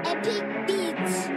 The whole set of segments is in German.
EpicBeatz.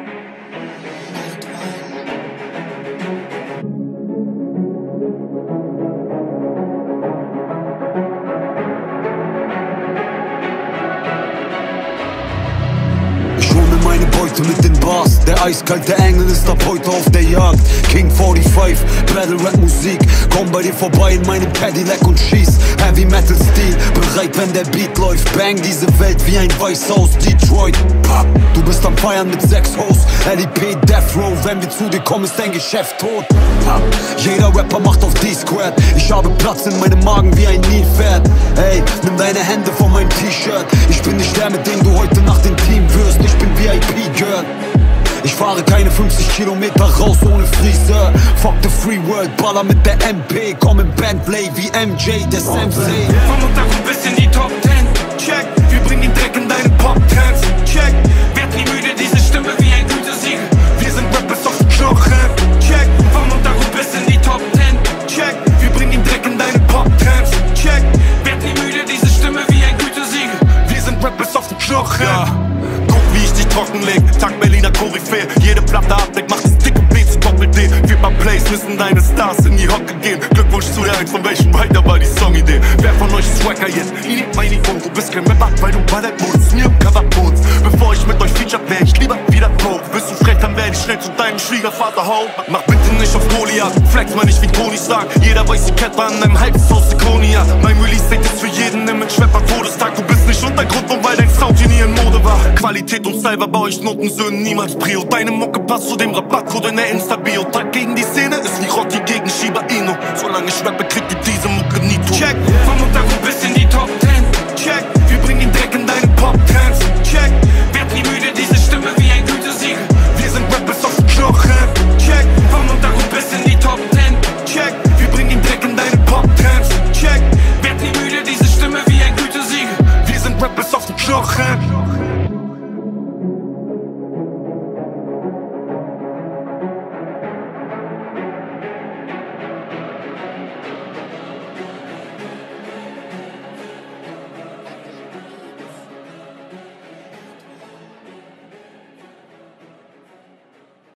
Ich hol mir meine Beute mit den Bars. Der eiskalte Engel ist ab heute auf der Jagd. King 45, Battle Rap Musik. Komm bei dir vorbei in meinem Cadillac und schieß. Heavy Metal Stil, bereit wenn der Beat läuft. Bang diese Welt wie ein Weißhaus, Detroit. Du bist am Feiern mit 6 Hoes. LEP, Death Row, wenn wir zu dir kommen ist dein Geschäft tot. Jeder Rapper macht auf D-Squared. Ich habe Platz in meinem Magen wie ein Nilpferd. Ey, nimm deine Hände von meinem T-Shirt. Ich bin nicht der, mit dem du heute Nacht im Team wirst. Ich bin VIP-Girl. Ich fahre keine 50 Kilometer raus ohne Friseur. Fuck the free world, baller mit der MP. Komm im Bentley wie MJ, der MC. Vom Untergrund bis in die Top 10. Check, wir bringen den Dreck in deine Pop-Trends. Check, werd nie müde, diese Stimme wie ein Gütesiegel. Wir sind Rappers auf den Knochen. Check, vom Untergrund bis in die Top 10. Check, wir bringen den Dreck in deine Pop-Trends. Check, werd nie müde, diese Stimme wie ein Gütesiegel. Wir sind Rappers auf den Knochen. Ja. Wie ich dich trockenleg, Tag Berliner Koryphäe. Jede Platte abdeckt, macht das dicke Beat zu Doppel-D. Wir paar Plays müssen deine Stars in die Hocke gehen. Glückwunsch zu der Eins, von welchem weiter war die Songidee. Wer von euch ist Wacker jetzt? Ich nehm mein Niveau, du bist kein Rapper, weil du bei der Modus mir im Cover wohnst. Bevor ich mit euch featured, wär ich lieber wieder broke. Bist du frech, dann werd ich schnell zu deinem Schwiegervater hau. Mach bitte nicht auf Goliath, flex mal nicht wie Tony Stark. Jeder weiß, die Kette an einem halbes Haus Sikonia. Mein Release-Date ist für jeden Image-Rapper Todestag. Du bist nicht Untergrund, nur weil dein Sound hier nie in Mode war. Qualität und Style war bei euch Notensöhnen niemals Prio. Deine Mucke passt zu dem Rabattcode in der Insta-Bio. Tag gegen die Szene ist wie Rocky gegen Shiba Inu. Solange ich rappe,